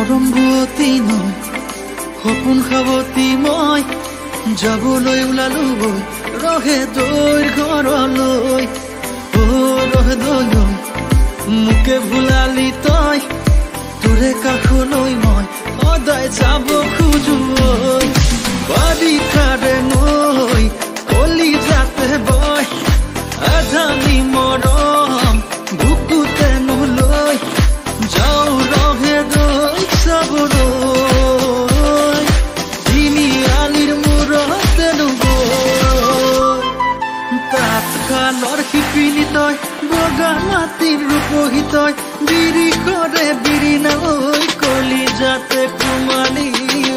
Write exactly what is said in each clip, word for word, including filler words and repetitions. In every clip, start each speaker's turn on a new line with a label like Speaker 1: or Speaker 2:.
Speaker 1: মৰম বুৱতী নৈ সপোন খাৱতী মই যাবলৈ ওলালো গৈ ৰহে দৈৰ ঘৰলৈ অ ৰহে দৈ মোকে ভুলালি তই তোৰে কাষলৈ মই সদায় যাব খোজো বাৰিষাৰে নৈ কলি যাতে বয় আধানি মৰম বুকুতে নলৈ যাও ৰহে দৈ চাবলৈ তিনিআলিৰ মূৰতে নগৈ তাত খালৰ শিপিনী তই বগা মাটিৰ ৰূপহী তই বিৰিখৰে বিৰিণা ঐ কলি যাতে কুমাৰী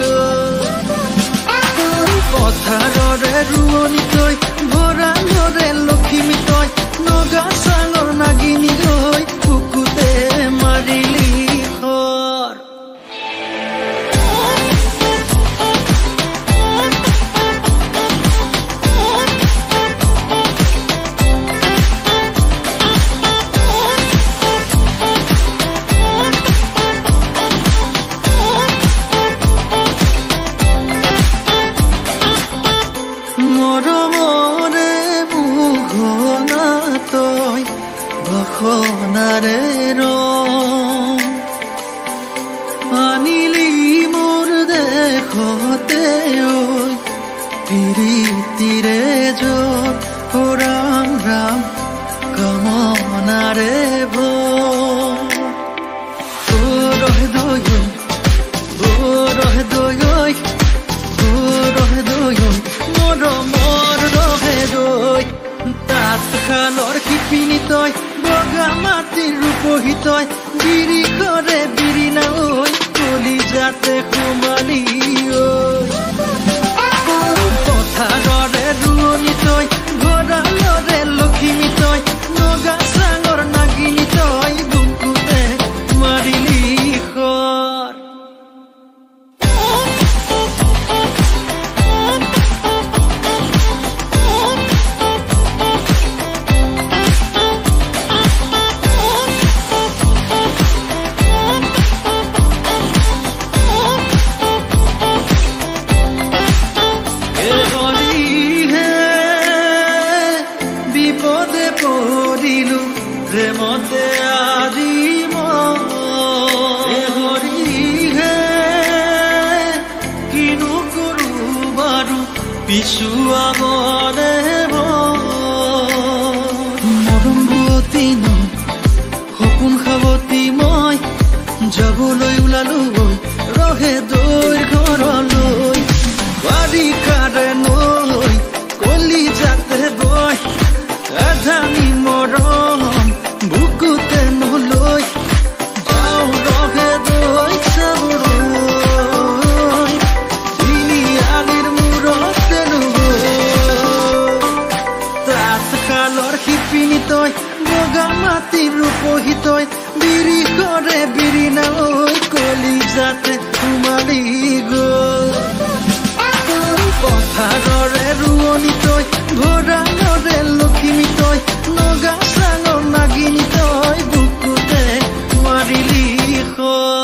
Speaker 1: পথাৰৰে ৰোৱনী তই ভঁৰালৰে লখিমী তই নগা চাঙৰ নাগিনী হৈ বুকুতে মাৰিলি খৰ মৰমৰে মুঘনা তই বসনাৰে ৰং আনিলি মোৰ দেশতে ঐ প্ৰীতিৰে যত অ ৰাম ৰাম কামনাৰে ভয় অ ৰহে দৈ অ ৰহে দৈ অ ৰহে দৈ মৰমৰ ৰহে দৈ তাত খালৰ শিপিনী তই বগা মাটিৰ ৰূপহী তই বিৰিখৰে বিৰিণা ঐ কলি যাতে কুমাৰী পথাৰৰে ৰোৱনী তই ভঁৰালৰে লখিমী তই নগা চাঙৰ নাগিনী তই বুকুতে মাৰিলি খৰ প্ৰেমতে আজি মৰি হে কিনো কৰো বাৰু পিছুৱাবনে মৰম বুৱতী নৈ সপোন খাৱতী মই যাবলৈ ওলালো গৈ ৰহে দৈৰ ঘৰলৈ বাৰিষাৰে নৈ কলি যাতে বয় আধানি মৰম বুকুতে নলৈ যাও ৰহে দৈ চাবলৈ তিনিআলিৰ মূৰতে নগৈ তাত খালৰ শিপিনী তই বগা মাটিৰ ৰূপহী তই বিৰিখৰে বিৰিণা ঐ কলি যাতে কুমাৰী গৈ পথাৰৰে ৰোৱনী তই ভঁৰালৰে লখিমী তই নগা চাঙৰ নাগিনী তই বুকুতে মাৰিলি খৰ